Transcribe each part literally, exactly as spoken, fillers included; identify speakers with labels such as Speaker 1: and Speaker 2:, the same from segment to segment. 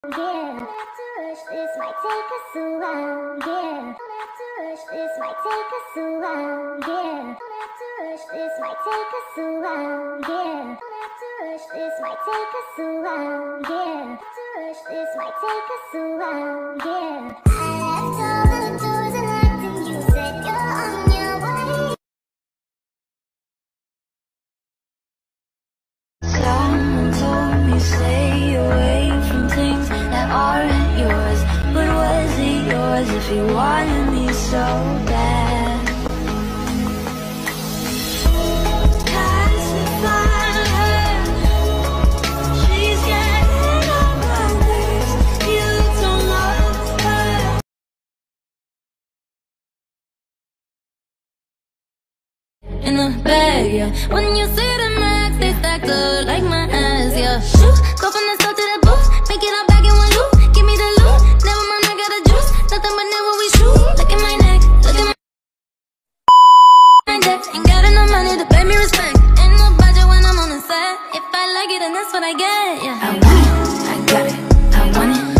Speaker 1: Yeah, don't have to rush, this might take us a while. Yeah, don't have to rush, this might take us a while. Yeah, don't have to rush, this might take us a while. Yeah, don't have to rush, this might take us a while. Yeah, don't have to rush, this might take us a while. Yeah, I left all the doors unlocked and you said you're on your way.
Speaker 2: Someone told me stay away from things that aren't yours. But was it yours if you wanted me so bad? Pacify her, she's getting on my nerves. You don't love her. In the bed, yeah. When you see the max, they stacked up like my ass, yeah. Shoot, go from the start to the booth, make it all back in one loop. Give me the loot, never mind, I got a juice. Nothing but never we shoot. Look at my neck, look at my neck. Ain't got enough money to pay me respect. Ain't no budget when I'm on the set. If I like it, then that's what I get, yeah. I want it, I got it, I want it.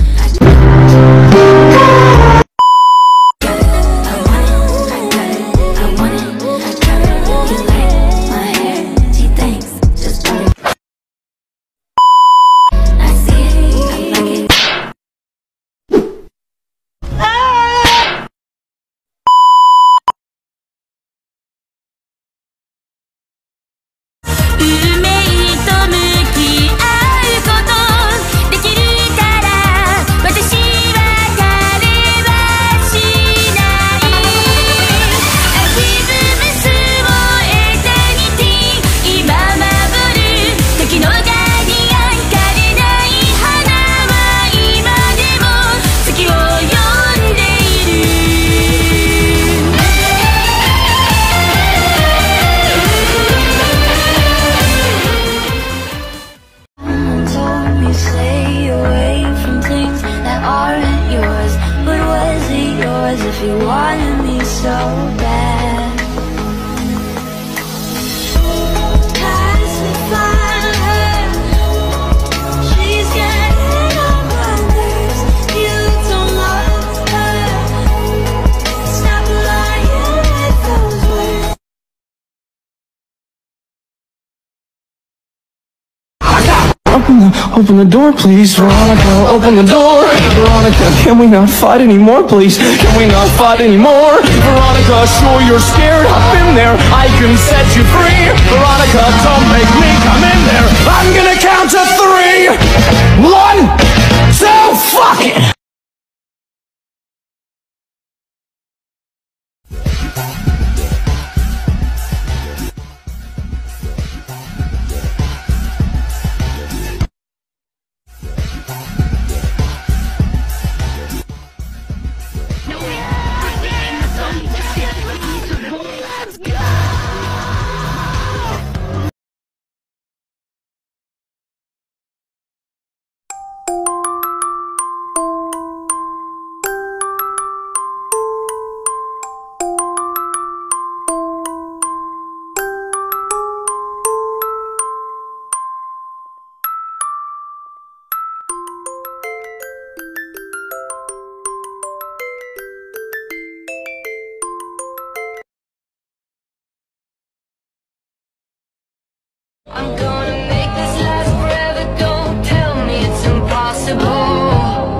Speaker 2: If you wanted me so bad, pacify her, she's getting on my nerves. You don't love her, stop lying with those words.
Speaker 3: Open the, open the door, please, Veronica. Open the door, Veronica. Can we not fight anymore, please? Can we not fight anymore, Veronica? Sure you're scared. I've been there. I can set you free, Veronica. Don't make me come in there. I'm gonna count to three. One, two, fuck it.
Speaker 2: I'm gonna make this last forever. Don't tell me it's impossible,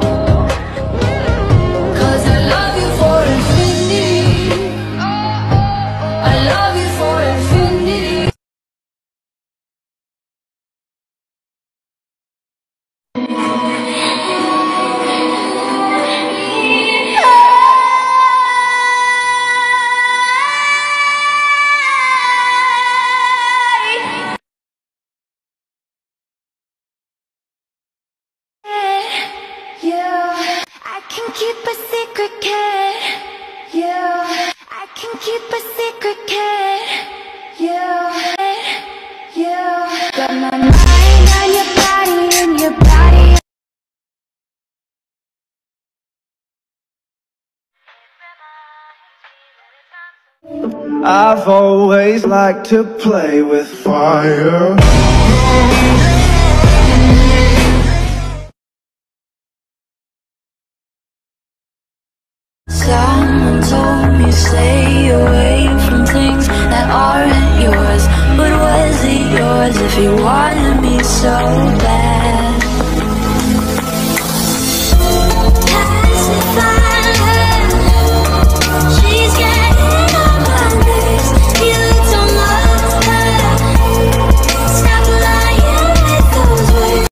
Speaker 2: 'cause I love you for infinity. I love you for infinity. Yeah, I can keep a secret, kid. Yeah, I can keep a secret, kid. Yeah, yeah. Got my mind on your body and your body.
Speaker 3: I've always liked to play with fire.
Speaker 2: Someone told me stay away from things that aren't yours. But was it yours if you wanted me so bad? Pacify her, she's getting on my nerves. You don't love her, stop lying with those words.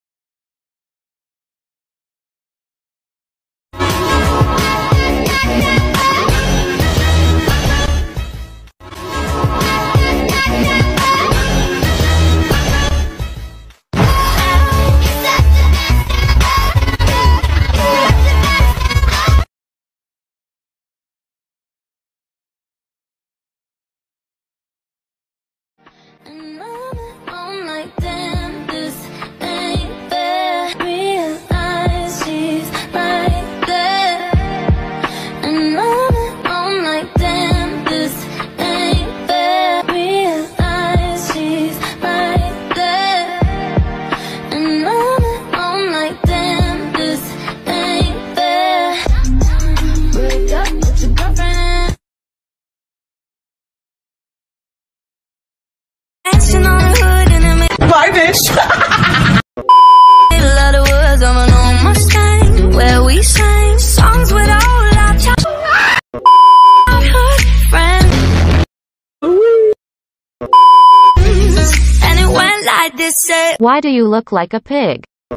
Speaker 2: And I'm like, damn, this ain't fair. Realize she's right there. And I'm, I'm like, damn, this ain't fair. Realize she's right there. And I'm, I'm like, damn, this ain't fair. Break up with your girlfriend. Action on the hood and I make
Speaker 3: Bye, bitch.
Speaker 2: a lot of words of an old Mustang where we sang songs with all our childhood friends. And it went like this, said,
Speaker 4: Why do you look like a pig?
Speaker 2: oops,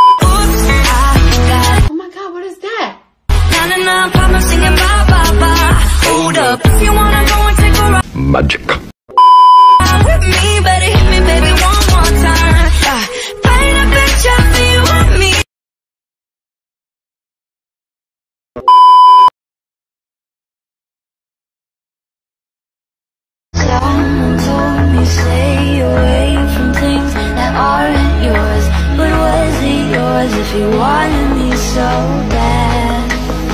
Speaker 2: I got
Speaker 5: Oh my god, what is that?
Speaker 2: na na na, pop, I'm singing bye bye bye. Hold up, if you wanna go and take a ride
Speaker 3: Magic.
Speaker 2: with me, better hit me, baby, one more time. Yeah. Paint a picture for you and me. Someone told me stay away from things that aren't yours. But was it yours if you wanted me so bad?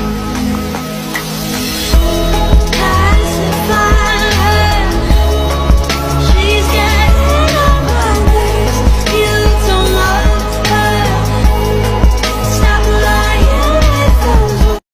Speaker 2: Pacify her, she's getting on my nerves. You don't love her, stop lying with those words.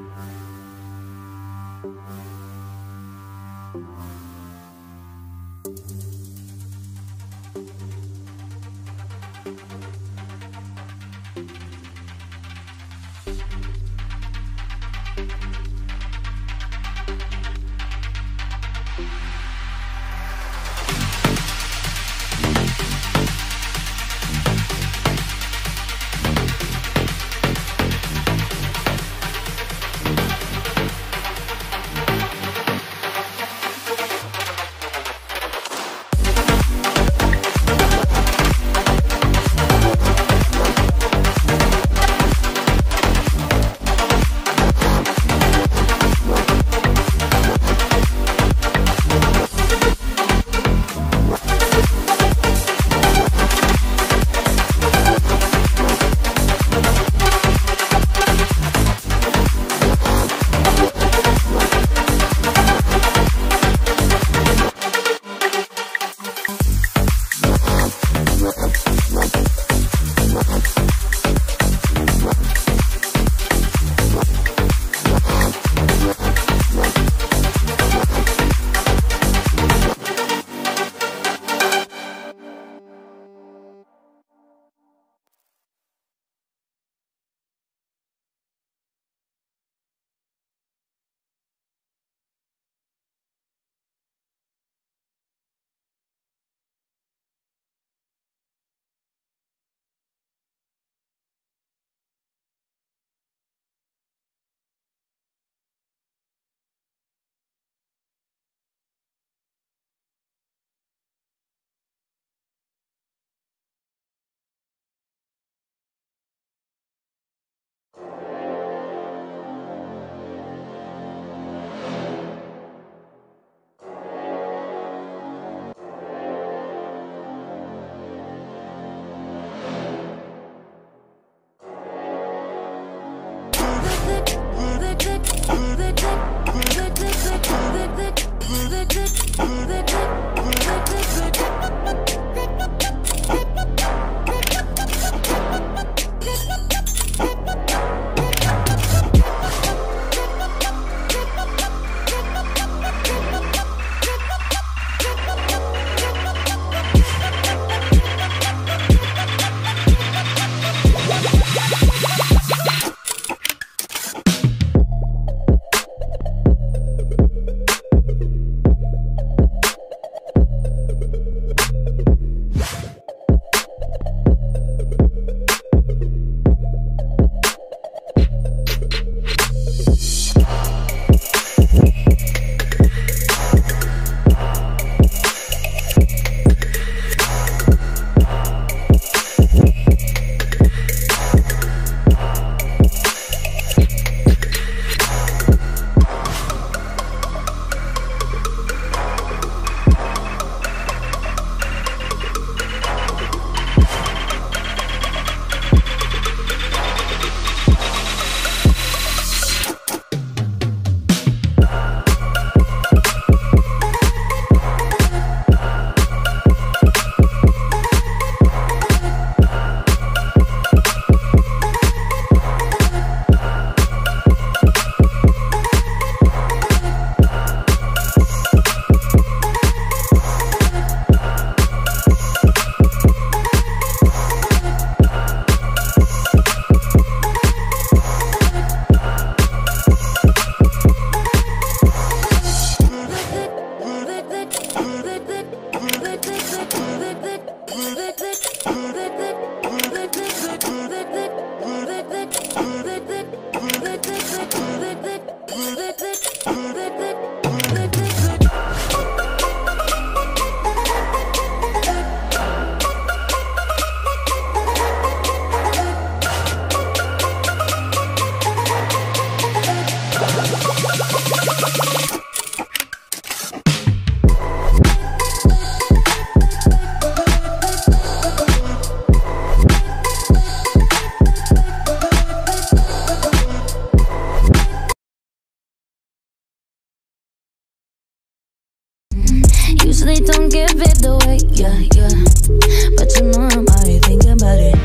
Speaker 2: Usually don't give it away, yeah, yeah. But you know I'm already thinking about it.